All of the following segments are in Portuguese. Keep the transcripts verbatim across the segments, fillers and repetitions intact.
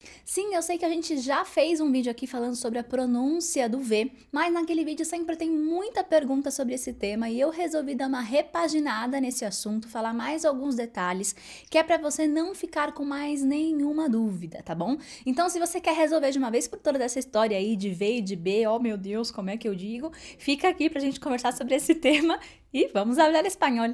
Sim, eu sei que a gente já fez um vídeo aqui falando sobre a pronúncia do V, mas naquele vídeo sempre tem muita pergunta sobre esse tema e eu resolvi dar uma repaginada nesse assunto, falar mais alguns detalhes, que é para você não ficar com mais nenhuma dúvida, tá bom? Então, se você quer resolver de uma vez por todas essa história aí de V e de B, oh meu Deus, como é que eu digo? Fica aqui pra gente conversar sobre esse tema e vamos falar espanhol.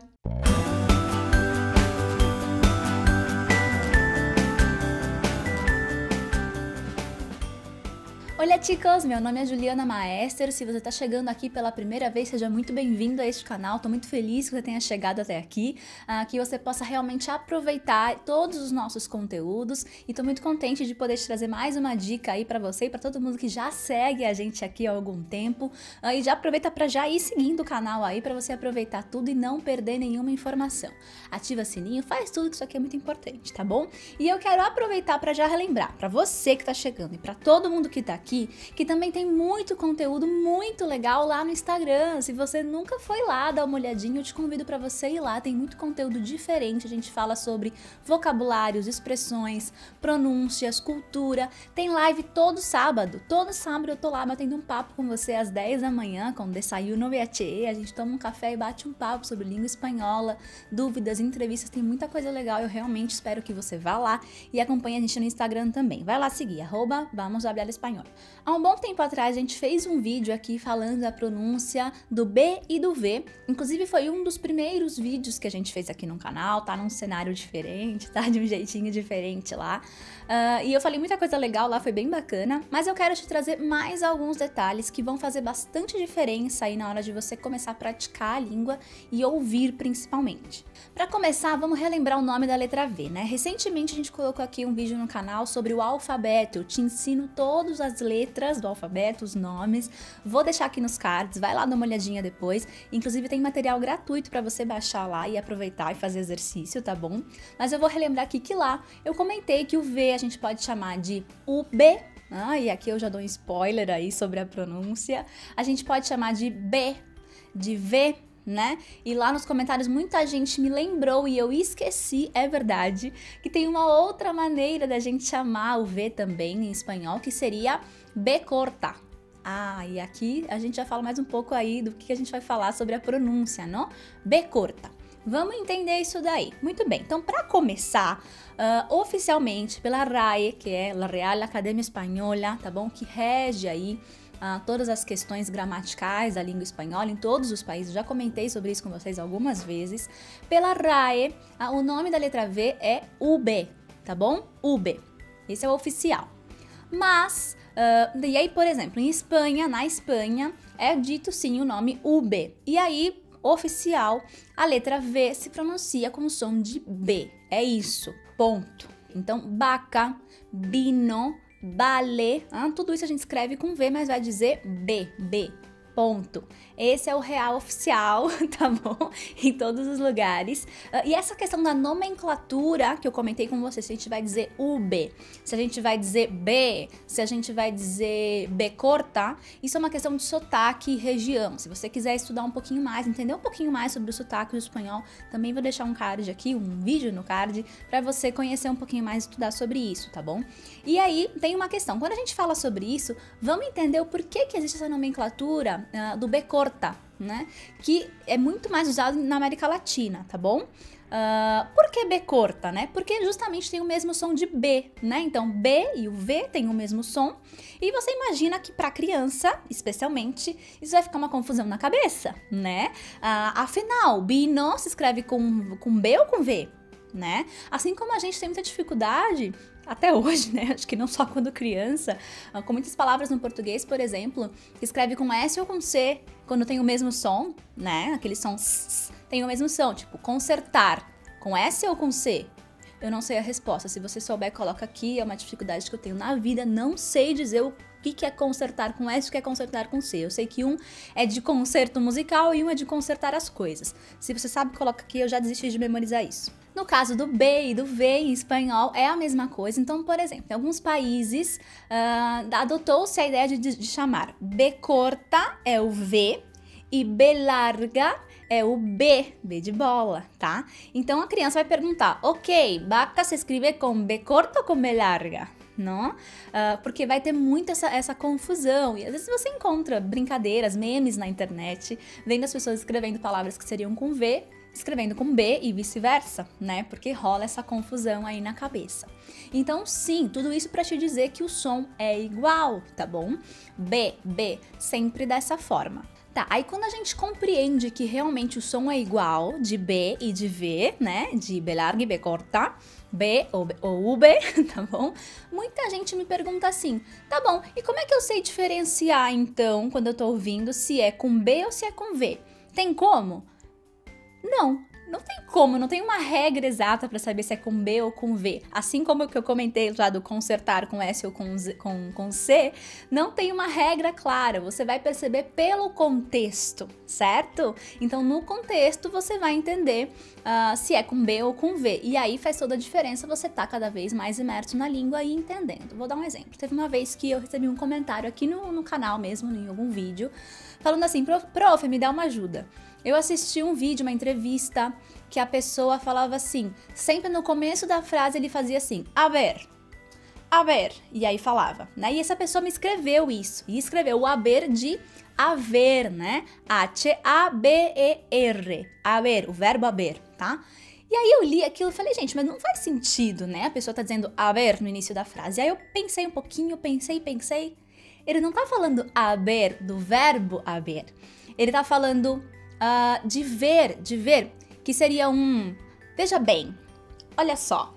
Olá chicos, meu nome é Juliana Maester, se você está chegando aqui pela primeira vez, seja muito bem-vindo a este canal, estou muito feliz que você tenha chegado até aqui, uh, que você possa realmente aproveitar todos os nossos conteúdos e estou muito contente de poder te trazer mais uma dica aí para você e para todo mundo que já segue a gente aqui há algum tempo, uh, e já aproveita para já ir seguindo o canal aí para você aproveitar tudo e não perder nenhuma informação. Ativa o sininho, faz tudo que isso aqui é muito importante, tá bom? E eu quero aproveitar para já relembrar para você que está chegando e para todo mundo que está aqui, que também tem muito conteúdo muito legal lá no Instagram. Se você nunca foi lá dar uma olhadinha, eu te convido para você ir lá, tem muito conteúdo diferente, a gente fala sobre vocabulários, expressões, pronúncias, cultura, tem live todo sábado, todo sábado eu tô lá batendo um papo com você às dez da manhã, com Desayuno V H E, a gente toma um café e bate um papo sobre língua espanhola, dúvidas, entrevistas, tem muita coisa legal, eu realmente espero que você vá lá e acompanhe a gente no Instagram também, vai lá seguir, arroba Vamos Hablar Espanhol. Há um bom tempo atrás a gente fez um vídeo aqui falando da pronúncia do B e do V, inclusive foi um dos primeiros vídeos que a gente fez aqui no canal, tá num cenário diferente, tá de um jeitinho diferente lá, uh, e eu falei muita coisa legal lá, foi bem bacana, mas eu quero te trazer mais alguns detalhes que vão fazer bastante diferença aí na hora de você começar a praticar a língua e ouvir principalmente. Para começar, vamos relembrar o nome da letra V, né? Recentemente a gente colocou aqui um vídeo no canal sobre o alfabeto, eu te ensino todas as letras do alfabeto, os nomes, vou deixar aqui nos cards, vai lá dar uma olhadinha depois, inclusive tem material gratuito para você baixar lá e aproveitar e fazer exercício, tá bom? Mas eu vou relembrar aqui que lá eu comentei que o V a gente pode chamar de U B, ah, e aqui eu já dou um spoiler aí sobre a pronúncia, a gente pode chamar de B, de V, né? E lá nos comentários muita gente me lembrou e eu esqueci, é verdade, que tem uma outra maneira da gente chamar o V também em espanhol, que seria B corta. Ah, e aqui a gente já fala mais um pouco aí do que a gente vai falar sobre a pronúncia, não? B corta. Vamos entender isso daí. Muito bem, então para começar, uh, oficialmente pela R A E, que é a Real Academia Espanhola, tá bom? Que rege aí Uh, todas as questões gramaticais da língua espanhola em todos os países, já comentei sobre isso com vocês algumas vezes. Pela R A E, uh, o nome da letra V é U B, tá bom? U B, esse é o oficial. Mas, uh, e aí, por exemplo, em Espanha, na Espanha, é dito sim o nome U B. E aí, oficial, a letra V se pronuncia com o som de B. É isso, ponto. Então, vaca, vino, vale, ah, tudo isso a gente escreve com V, mas vai dizer B, B, ponto. Esse é o real oficial, tá bom? Em todos os lugares. Uh, e essa questão da nomenclatura que eu comentei com você, se a gente vai dizer U B, se a gente vai dizer B, se a gente vai dizer B corta, isso é uma questão de sotaque e região. Se você quiser estudar um pouquinho mais, entender um pouquinho mais sobre o sotaque do espanhol, também vou deixar um card aqui, um vídeo no card, para você conhecer um pouquinho mais e estudar sobre isso, tá bom? E aí, tem uma questão. Quando a gente fala sobre isso, vamos entender o porquê que existe essa nomenclatura uh, do B corta, né? Que é muito mais usado na América Latina, tá bom? Uh, por que B corta, né? Porque justamente tem o mesmo som de B, né? Então, B e o V tem o mesmo som. E você imagina que para criança, especialmente, isso vai ficar uma confusão na cabeça, né? Uh, afinal, bino se escreve com, com B ou com V, né? Assim como a gente tem muita dificuldade até hoje, né? Acho que não só quando criança, com muitas palavras no português, por exemplo, que escreve com S ou com C, quando tem o mesmo som, né? Aquele som s, tem o mesmo som, tipo consertar, com S ou com C? Eu não sei a resposta, se você souber, coloca aqui, é uma dificuldade que eu tenho na vida, não sei dizer o que que é consertar com S e o que é consertar com C. Eu sei que um é de concerto musical e um é de consertar as coisas. Se você sabe, coloca aqui, eu já desisti de memorizar isso. No caso do B e do V em espanhol é a mesma coisa. Então, por exemplo, em alguns países uh, adotou-se a ideia de, de chamar B corta é o V e B larga é o B, B de bola, tá? Então a criança vai perguntar, ok, vaca se escreve com B corta ou com B larga? não? Uh, porque vai ter muito essa, essa confusão. E às vezes você encontra brincadeiras, memes na internet, vendo as pessoas escrevendo palavras que seriam com V, escrevendo com B e vice-versa, né? Porque rola essa confusão aí na cabeça. Então, sim, tudo isso para te dizer que o som é igual, tá bom? B, B, sempre dessa forma. Tá, aí quando a gente compreende que realmente o som é igual de B e de V, né? De B larga e B corta, B ou, B, ou U B, tá bom? Muita gente me pergunta assim, tá bom, e como é que eu sei diferenciar então, quando eu tô ouvindo, se é com B ou se é com V? Tem como? Não, não tem como, não tem uma regra exata para saber se é com B ou com V. Assim como o que eu comentei lá do consertar com S ou com, Z, com, com C, não tem uma regra clara, você vai perceber pelo contexto, certo? Então, no contexto, você vai entender uh, se é com B ou com V. E aí faz toda a diferença, você tá cada vez mais imerso na língua e entendendo. Vou dar um exemplo. Teve uma vez que eu recebi um comentário aqui no, no canal mesmo, em algum vídeo, falando assim, prof, prof, me dá uma ajuda. Eu assisti um vídeo, uma entrevista, que a pessoa falava assim, sempre no começo da frase ele fazia assim, a ver, a ver, e aí falava, né? E essa pessoa me escreveu isso, e escreveu o haber de haver, né? H A B E R, haver, o verbo haver, tá? E aí eu li aquilo e falei, gente, mas não faz sentido, né? A pessoa tá dizendo haver no início da frase. Aí eu pensei um pouquinho, pensei, pensei, ele não tá falando haber do verbo haver, ele tá falando... Uh, de ver, de ver, que seria um, veja bem, olha só.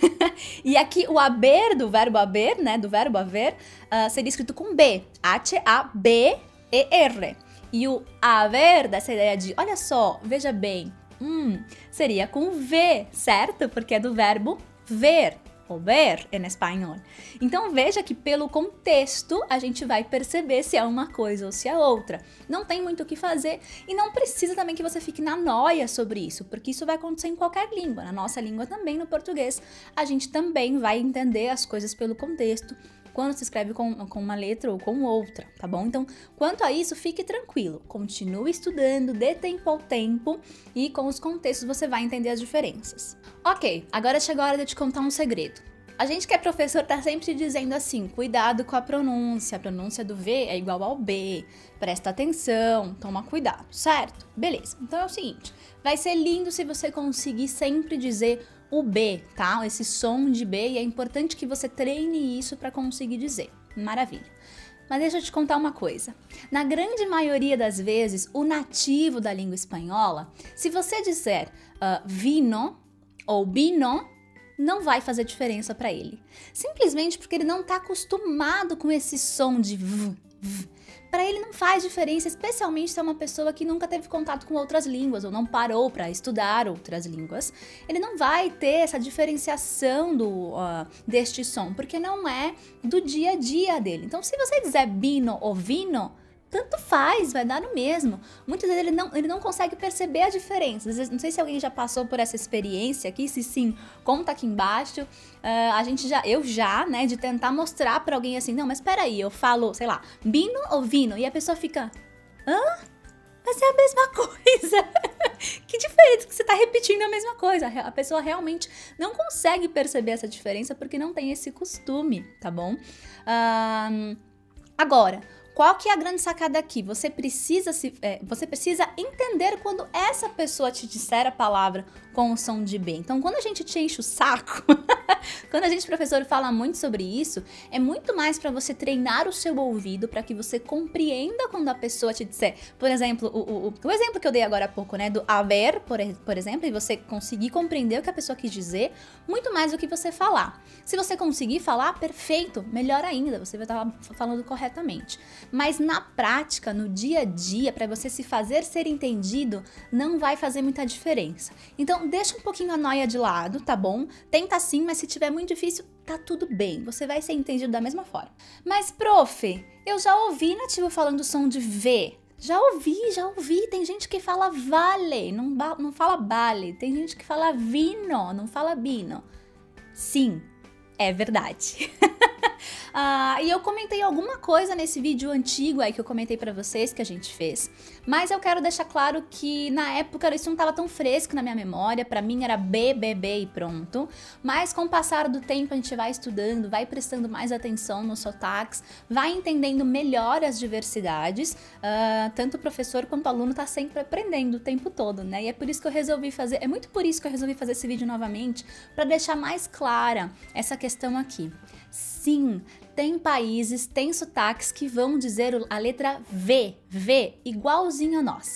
E aqui o haber do verbo haber, né, do verbo haver, uh, seria escrito com B, H A B E R. E o haver, dessa ideia de, olha só, veja bem, hum, seria com V, certo? Porque é do verbo ver. Ou ver em espanhol. Então veja que pelo contexto a gente vai perceber se é uma coisa ou se é outra. Não tem muito o que fazer e não precisa também que você fique na noia sobre isso, porque isso vai acontecer em qualquer língua. Na nossa língua também, no português, a gente também vai entender as coisas pelo contexto quando se escreve com, com uma letra ou com outra, tá bom? Então, quanto a isso, fique tranquilo. Continue estudando, dê tempo ao tempo e com os contextos você vai entender as diferenças. Ok, agora chegou a hora de eu te contar um segredo. A gente que é professor tá sempre dizendo assim, cuidado com a pronúncia, a pronúncia do V é igual ao B, presta atenção, toma cuidado, certo? Beleza, então é o seguinte, vai ser lindo se você conseguir sempre dizer o B, tá? Esse som de B, e é importante que você treine isso para conseguir dizer. Maravilha. Mas deixa eu te contar uma coisa. Na grande maioria das vezes, o nativo da língua espanhola, se você disser uh, vino ou bino, não vai fazer diferença para ele. Simplesmente porque ele não está acostumado com esse som de v, v. Para ele não faz diferença, especialmente se é uma pessoa que nunca teve contato com outras línguas ou não parou para estudar outras línguas. Ele não vai ter essa diferenciação do, uh, deste som, porque não é do dia a dia dele. Então, se você dizer bino ou vino, tanto faz, vai dar no mesmo. Muitas vezes ele não, ele não consegue perceber a diferença. Às vezes, não sei se alguém já passou por essa experiência aqui, se sim, conta aqui embaixo. Uh, a gente já, eu já, né, de tentar mostrar pra alguém assim, não, mas peraí, eu falo, sei lá, bino ou vino? E a pessoa fica, hã? Mas é a mesma coisa. Que diferença que você tá repetindo a mesma coisa. A pessoa realmente não consegue perceber essa diferença porque não tem esse costume, tá bom? Uh, agora... Qual que é a grande sacada aqui? Você precisa, se, é, você precisa entender quando essa pessoa te disser a palavra com o som de B. Então, quando a gente te enche o saco, quando a gente, professor, fala muito sobre isso, é muito mais para você treinar o seu ouvido para que você compreenda quando a pessoa te disser, por exemplo, o, o, o exemplo que eu dei agora há pouco, né, do haver, por, por exemplo, e você conseguir compreender o que a pessoa quis dizer, muito mais do que você falar. Se você conseguir falar, perfeito, melhor ainda, você vai estar falando corretamente. Mas na prática, no dia a dia, para você se fazer ser entendido, não vai fazer muita diferença. Então, deixa um pouquinho a noia de lado, tá bom? Tenta sim, mas se tiver muito difícil, tá tudo bem. Você vai ser entendido da mesma forma. Mas, prof, eu já ouvi nativo falando o som de V. Já ouvi, já ouvi. Tem gente que fala vale, não, não fala vale. Tem gente que fala vino, não fala bino. Sim, é verdade. Ah, e eu comentei alguma coisa nesse vídeo antigo aí que eu comentei pra vocês que a gente fez, mas eu quero deixar claro que na época isso não tava tão fresco na minha memória, pra mim era B, B, B e pronto, mas com o passar do tempo a gente vai estudando, vai prestando mais atenção nos sotaques, vai entendendo melhor as diversidades, uh, tanto o professor quanto o aluno tá sempre aprendendo o tempo todo, né? E é por isso que eu resolvi fazer, é muito por isso que eu resolvi fazer esse vídeo novamente, pra deixar mais clara essa questão aqui. Sim, tem países, tem sotaques que vão dizer a letra V, V, igualzinho a nossa.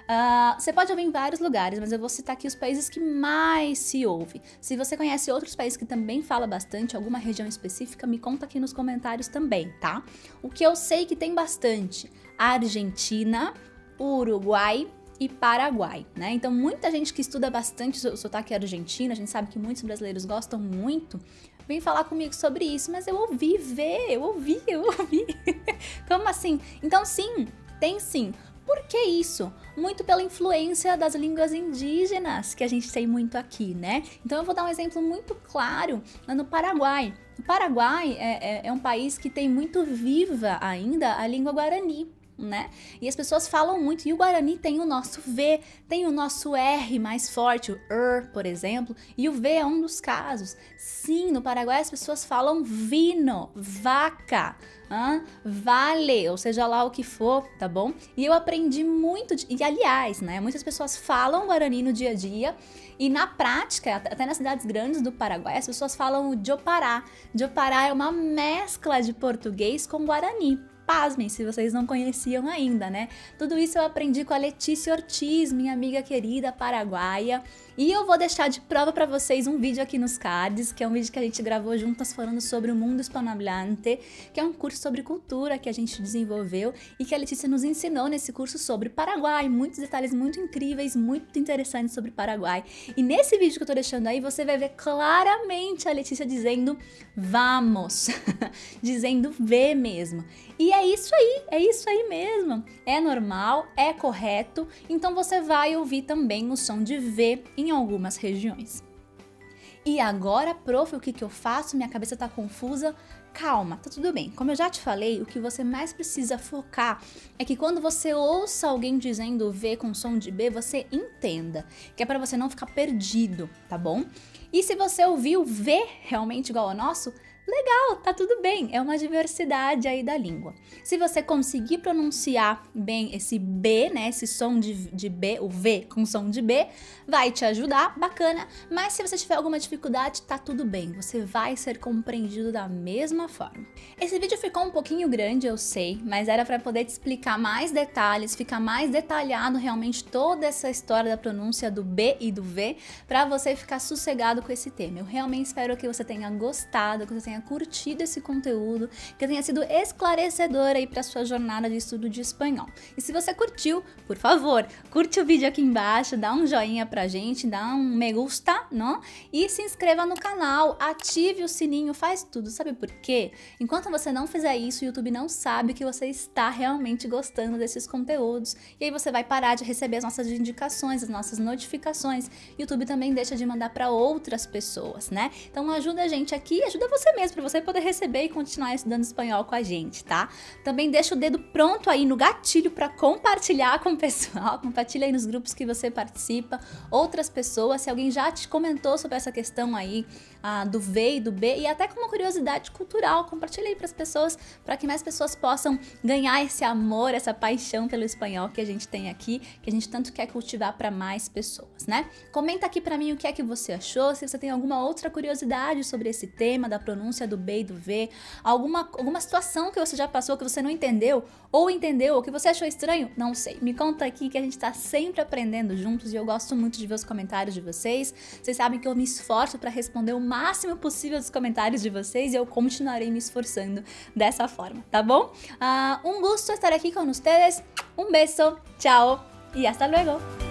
Uh, você pode ouvir em vários lugares, mas eu vou citar aqui os países que mais se ouve. Se você conhece outros países que também fala bastante, alguma região específica, me conta aqui nos comentários também, tá? O que eu sei que tem bastante, Argentina, Uruguai e Paraguai, né? Então muita gente que estuda bastante o sotaque argentino, a gente sabe que muitos brasileiros gostam muito, vem falar comigo sobre isso, mas eu ouvi ver, eu ouvi, eu ouvi. Como assim? Então sim, tem sim. Por que isso? Muito pela influência das línguas indígenas que a gente tem muito aqui, né? Então eu vou dar um exemplo muito claro no Paraguai. O Paraguai é, é, é um país que tem muito viva ainda a língua guarani, né? E as pessoas falam muito, e o Guarani tem o nosso V, tem o nosso R mais forte, o er, por exemplo, e o V é um dos casos. Sim, no Paraguai as pessoas falam vino, vaca, ah, vale, ou seja lá o que for, tá bom? E eu aprendi muito, de, e aliás, né, muitas pessoas falam Guarani no dia a dia, e na prática, até nas cidades grandes do Paraguai, as pessoas falam o Jopará. Jopará é uma mescla de português com Guarani. Pasmem, se vocês não conheciam ainda, né? Tudo isso eu aprendi com a Letícia Ortiz, minha amiga querida paraguaia. E eu vou deixar de prova para vocês um vídeo aqui nos cards, que é um vídeo que a gente gravou juntas falando sobre o Mundo Hispanohablante, que é um curso sobre cultura que a gente desenvolveu e que a Letícia nos ensinou nesse curso sobre Paraguai. Muitos detalhes muito incríveis, muito interessantes sobre Paraguai. E nesse vídeo que eu tô deixando aí, você vai ver claramente a Letícia dizendo vamos, dizendo V mesmo. E é isso aí, é isso aí mesmo. É normal, é correto, então você vai ouvir também o som de V em algumas regiões. E agora, prof, o que que eu faço? Minha cabeça tá confusa. Calma, tá tudo bem. Como eu já te falei, o que você mais precisa focar é que quando você ouça alguém dizendo V com som de B, você entenda, que é para você não ficar perdido, tá bom? E se você ouviu V realmente igual ao nosso, legal, tá tudo bem, é uma diversidade aí da língua. Se você conseguir pronunciar bem esse B, né, esse som de, de B, o V com som de B, vai te ajudar, bacana, mas se você tiver alguma dificuldade, tá tudo bem, você vai ser compreendido da mesma forma. Esse vídeo ficou um pouquinho grande, eu sei, mas era para poder te explicar mais detalhes, ficar mais detalhado realmente toda essa história da pronúncia do B e do V, para você ficar sossegado com esse tema. Eu realmente espero que você tenha gostado, que você tenha curtido esse conteúdo, que tenha sido esclarecedor aí para sua jornada de estudo de espanhol. E se você curtiu, por favor, curte o vídeo aqui embaixo, dá um joinha pra gente, dá um me gusta, não? E se inscreva no canal, ative o sininho, faz tudo. Sabe por quê? Enquanto você não fizer isso, o YouTube não sabe que você está realmente gostando desses conteúdos. E aí você vai parar de receber as nossas indicações, as nossas notificações. O YouTube também deixa de mandar para outras pessoas, né? Então ajuda a gente aqui, ajuda você mesmo, para você poder receber e continuar estudando espanhol com a gente, tá? Também deixa o dedo pronto aí no gatilho para compartilhar com o pessoal, compartilha aí nos grupos que você participa, outras pessoas, se alguém já te comentou sobre essa questão aí ah, do V e do B, e até como curiosidade cultural, compartilha aí para as pessoas, para que mais pessoas possam ganhar esse amor, essa paixão pelo espanhol que a gente tem aqui, que a gente tanto quer cultivar para mais pessoas, né? Comenta aqui para mim o que é que você achou, se você tem alguma outra curiosidade sobre esse tema da pronúncia do B e do V, alguma, alguma situação que você já passou que você não entendeu, ou entendeu, ou que você achou estranho, não sei. Me conta aqui que a gente tá sempre aprendendo juntos e eu gosto muito de ver os comentários de vocês. Vocês sabem que eu me esforço para responder o máximo possível dos comentários de vocês e eu continuarei me esforçando dessa forma, tá bom? Uh, um gusto estar aqui com vocês, um beijo, tchau e hasta luego!